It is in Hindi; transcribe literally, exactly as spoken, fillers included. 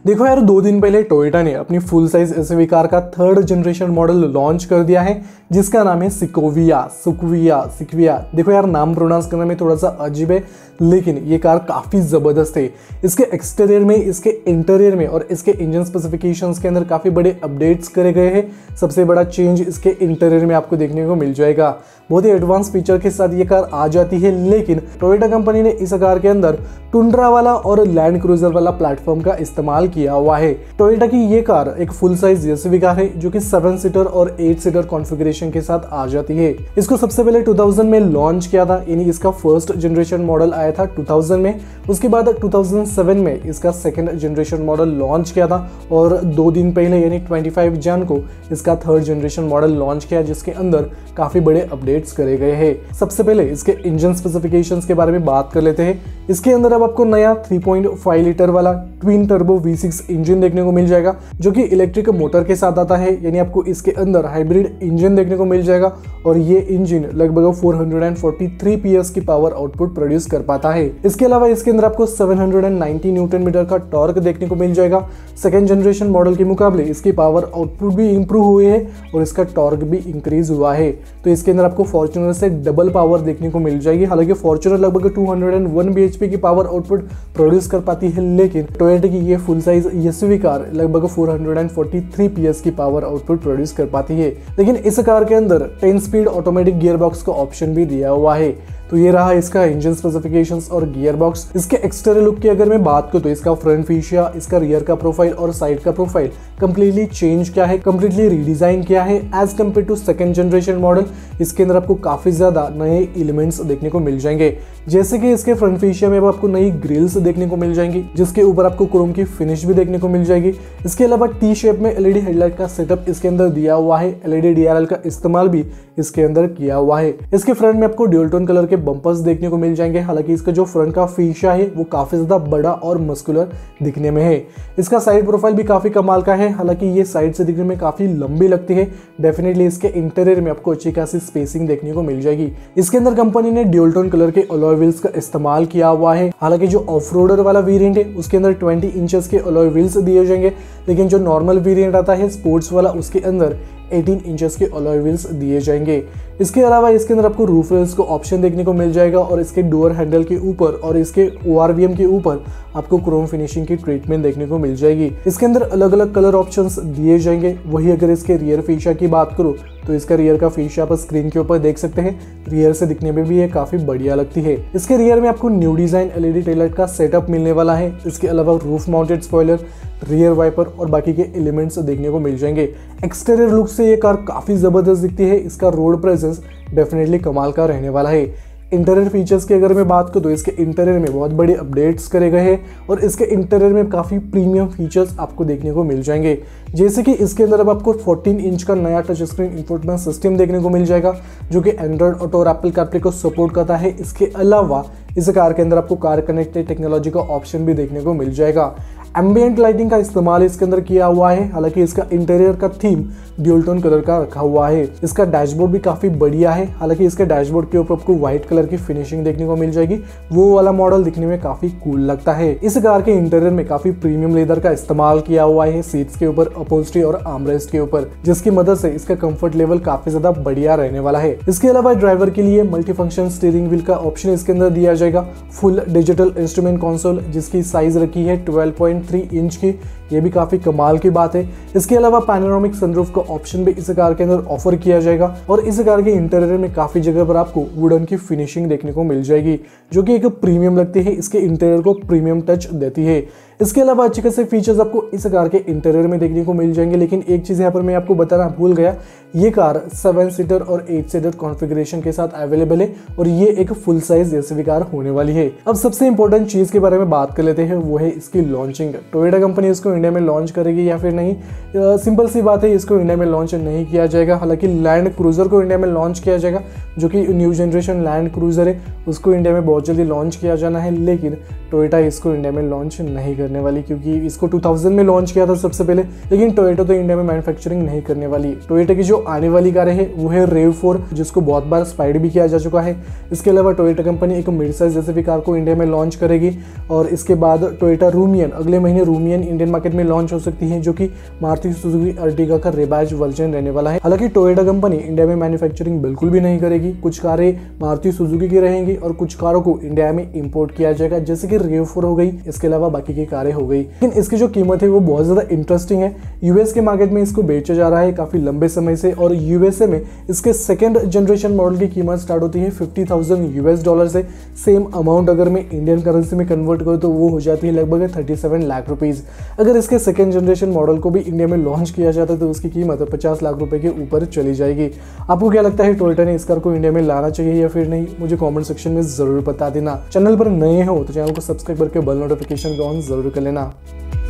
देखो यार, दो दिन पहले टोयोटा ने अपनी फुल साइज एसयूवी कार का थर्ड जनरेशन मॉडल लॉन्च कर दिया है, जिसका नाम है सिकोविया सुकविया सिकविया। देखो यार, नाम प्रोनाउंस करने में थोड़ा सा अजीब है, लेकिन ये कार काफ़ी ज़बरदस्त है। इसके एक्सटीरियर में, इसके इंटीरियर में और इसके इंजन स्पेसिफिकेशंस के अंदर काफ़ी बड़े अपडेट्स करे गए हैं। सबसे बड़ा चेंज इसके इंटीरियर में आपको देखने को मिल जाएगा। बहुत ही एडवांस फीचर के साथ ये कार आ जाती है, लेकिन टोयोटा कंपनी ने इस कार के अंदर टुंड्रा वाला और लैंड क्रूजर वाला प्लेटफॉर्म का इस्तेमाल किया हुआ है। टोयोटा की ये कार एक फुल साइज एसयूवी कार है, जो कि सेवन सीटर और एट सीटर कॉन्फ़िगरेशन के साथ आ जाती है। इसको सबसे पहले टू थाउज़ेंड में लॉन्च किया था, यानी इसका फर्स्ट जनरेशन मॉडल आया था टू थाउज़ेंड में। उसके बाद टू थाउज़ेंड सेवन में इसका सेकंड जनरेशन मॉडल लॉन्च किया था, और दो दिन पहले यानी पच्चीस जन को इसका थर्ड जनरेशन मॉडल लॉन्च किया, जिसके अंदर काफी बड़े अपडेट्स करे गए हैं। सबसे पहले इसके इंजन स्पेसिफिकेशंस के बारे में बात कर लेते हैं। इसके अंदर अब आपको नया थ्री पॉइंट फाइव लीटर वाला twin turbo V six engine देखने को मिल जाएगा, जो कि इलेक्ट्रिक मोटर के साथ आता है, यानी आपको इसके अंदर हाइब्रिड इंजन देखने को मिल जाएगा। और ये इंजन लगभग four hundred forty three PS की पावर आउटपुट प्रोड्यूस कर पाता है। इसके अलावा इसके अंदर आपको seven hundred ninety newton metre का टॉर्क देखने को मिल जाएगा। सेकेंड जनरेशन मॉडल के मुकाबले इसकी पावर आउटपुट भी इंप्रूव हुई है और इसका टॉर्क भी इंक्रीज हुआ है। तो इसके अंदर आपको फॉर्च्यूनर से डबल पावर देखने को मिल जाएगी। हालांकि फॉर्च्यूनर लगभग टू हंड्रेड वन बीएचपी की पावर आउटपुट प्रोड्यूस कर पाती है, लेकिन टोयोटा की ये फुल साइज एसयूवी कार लगभग four hundred forty three PS की पावर आउटपुट प्रोड्यूस कर पाती है। लेकिन इस कार के अंदर ten speed automatic gear box का ऑप्शन भी दिया हुआ है। तो ये रहा इसका इंजन स्पेसिफिकेशंस और गियर बॉक्स। इसके एक्सटीरियर लुक की अगर मैं बात करूं तो इसका फ्रंट फेसिया, इसका रियर का प्रोफाइल और साइड का प्रोफाइल कंप्लीटली चेंज किया है, कंप्लीटली रीडिजाइन किया है as compared to second generation model. इसके अंदर आपको काफी ज्यादा नए एलिमेंट्स देखने को मिल जाएंगे, जैसे कि इसके फ्रंट फेसिया में अब आपको नई ग्रिल्स देखने को मिल जाएंगी, जिसके ऊपर आपको क्रोम की फिनिश भी देखने को मिल जाएगी। इसके अलावा टी शेप में एलईडी हेडलाइट का सेटअप इसके अंदर दिया हुआ है। एलईडी डीआरएल का इस्तेमाल भी इसके अंदर किया हुआ है। इसके फ्रंट में आपको ड्यूल टोन कलर के बम्पर्स देखने को मिल जाएंगे। हालांकि इसका जो फ्रंट का फीशा है वो काफी ज्यादा बड़ा और मस्कुलर दिखने में है। इसका साइड प्रोफाइल भी काफी कमाल का है, हालांकि ये साइड से दिखने में काफी लंबी लगती है। डेफिनेटली इसके इंटीरियर में आपको अच्छी खासी स्पेसिंग देखने को मिल जाएगी। इसके अंदर कंपनी ने ड्यूल टोन कलर के अलॉय व्हील्स का इस्तेमाल किया हुआ है। हालांकि जो ऑफ रोडर वाला वेरिएंट है उसके अंदर ट्वेंटी इंचेस के अलॉय व्हील्स दिए जाएंगे, लेकिन जो नॉर्मल वेरिएंट आता है स्पोर्ट्स वाला उसके अंदर एटीन इंचेस के अलॉय व्हील्स दिए जाएंगे। इसके अलावा इसके अंदर आपको रूफ रेल्स को ऑप्शन देखने को मिल जाएगा, और इसके डोर हैंडल के ऊपर और इसके ओआरवीएम के ऊपर आपको क्रोम फिनिशिंग की ट्रीटमेंट देखने को मिल जाएगी। इसके अंदर अलग अलग कलर ऑप्शंस दिए जाएंगे। वही अगर इसके रियर फीशा की बात करूँ तो इसका रियर का फीशा आप स्क्रीन के ऊपर देख सकते हैं। रियर से दिखने में भी ये काफी बढ़िया लगती है। इसके रियर में आपको न्यू डिजाइन एलईडी टेललाइट का सेटअप मिलने वाला है। इसके अलावा roof mounted spoiler, rear wiper और बाकी के एलिमेंट्स देखने को मिल जाएंगे। एक्सटीरियर लुक से ये कार काफी जबरदस्त दिखती है। इसका रोड प्रेजेंस डेफिनेटली कमाल का रहने वाला है। इंटीरियर फीचर्स की अगर मैं बात करूँ तो इसके इंटीरियर में बहुत बड़े अपडेट्स करे गए हैं, और इसके इंटीरियर में काफ़ी प्रीमियम फीचर्स आपको देखने को मिल जाएंगे। जैसे कि इसके अंदर अब आपको फोर्टीन इंच का नया टच स्क्रीन इंफोटेनमेंट सिस्टम देखने को मिल जाएगा, जो कि एंड्रॉइड ऑटो और एप्पल कारप्ले को सपोर्ट करता है। इसके अलावा इस कार के अंदर आपको कार कनेक्टेड टेक्नोलॉजी का ऑप्शन भी देखने को मिल जाएगा। एम्बिएंट लाइटिंग का इस्तेमाल इसके अंदर किया हुआ है। हालांकि इसका इंटीरियर का थीम ड्यूल टोन कलर का रखा हुआ है। इसका डैशबोर्ड भी काफी बढ़िया है। हालांकि इसके डैशबोर्ड के ऊपर आपको व्हाइट कलर की फिनिशिंग देखने को मिल जाएगी। वो वाला मॉडल दिखने में काफी कूल लगता है। इस कार के इंटीरियर में काफी प्रीमियम लेदर का इस्तेमाल किया हुआ है, सीट्स के ऊपर, अपहोल्स्ट्री और आर्मरेस्ट के ऊपर, जिसकी मदद से इसका कंफर्ट लेवल काफी ज्यादा बढ़िया रहने वाला है। इसके अलावा ड्राइवर के लिए मल्टी फंक्शन स्टीयरिंग व्हील का ऑप्शन इसके अंदर दिया जाएगा। फुल डिजिटल इंस्ट्रूमेंट कंसोल, जिसकी साइज रखी है ट्वेल्व पॉइंट थ्री इंच की, ये भी काफी कमाल की बात है। इसके अलावा पैनोरामिक सनरूफ का ऑप्शन भी इस कार के अंदर ऑफर किया जाएगा, और इस कार के इंटीरियर में काफी जगह पर आपको वुडन की फिनिशिंग देखने को मिल जाएगी, जो कि एक प्रीमियम लगती है। इसके इंटीरियर को प्रीमियम टच देती है। इसके अलावा अच्छे खासे फीचर्स आपको इस कार के इंटीरियर में देखने को मिल जाएंगे। लेकिन एक चीज यहाँ पर मैं आपको बताना भूल गया, ये कार सेवन सीटर और एट सीटर कॉन्फ़िगरेशन के साथ अवेलेबल है, और ये एक फुल साइज एसयूवी कार होने वाली है। अब सबसे इंपॉर्टेंट चीज के बारे में बात कर लेते हैं, वो है इसकी लॉन्चिंग। टोयोटा कंपनी इसको इंडिया में लॉन्च करेगी या फिर नहीं? सिंपल सी बात है, इसको इंडिया में लॉन्च नहीं किया जाएगा। हालांकि लैंड क्रूजर को इंडिया में लॉन्च किया जाएगा, जो कि न्यू जनरेशन लैंड क्रूजर है, उसको इंडिया में बहुत जल्दी लॉन्च किया जाना है। लेकिन टोयोटा इसको इंडिया में लॉन्च नहीं करने करने वाली, क्योंकि इसको टू थाउज़ेंड में लॉन्च किया था सबसे पहले, लेकिन टोयोटा तो इंडिया में मैन्युफैक्चरिंग नहीं करने वाली। टोयोटा की जो आने वाली कारें हैं वो है रेव फोर, जिसको बहुत बार स्पाइड भी किया जा चुका है। इसके अलावा टोयोटा कंपनी एक मिड साइज एसयूवी कार को इंडिया में लॉन्च करेगी, और इसके बाद टोयोटा रूमियन, अगले महीने रूमियन इंडियन मार्केट में लॉन्च हो सकती है, जो कि मारुति सुजुकी अर्टिगा का रिवाइज्ड वर्जन रहने वाला है। हालांकि टोयोटा कंपनी इंडिया में मैन्युफैक्चरिंग बिल्कुल भी नहीं करेगी, कुछ कारें मारुति सुजुकी की रहेंगी और कुछ कारों को इंडिया में इंपोर्ट किया जाएगा, जैसे कि रेव फोर हो गई, इसके अलावा बाकी की कारें हो गई। लेकिन इसकी जो कीमत है वो बहुत ज्यादा इंटरेस्टिंग है। यूएस के मार्केट में इसको बेचा जा रहा है काफी लंबे समय से, और यूएसए में इसके सेकंड जनरेशन मॉडल की कीमत स्टार्ट होती है फिफ्टी थाउजेंड यूएस डॉलर से। सेम अमाउंट अगर मैं इंडियन करेंसी में कन्वर्ट करूँ तो वो हो जाती है लगभग थर्टी सेवन लाख रुपीज। अगर इसके सेकंड जनरेशन मॉडल को भी इंडिया में लॉन्च किया जाता है तो उसकी कीमत पचास लाख रुपए के ऊपर चली जाएगी। आपको क्या लगता है, टोयोटा ने इस कार को इंडिया में लाना चाहिए या फिर नहीं? मुझे कमेंट सेक्शन में जरूर बता देना। चैनल पर नए हो तो चैनल को सब्सक्राइब करके बेल नोटिफिकेशन को ऑन जरूर कर लेना।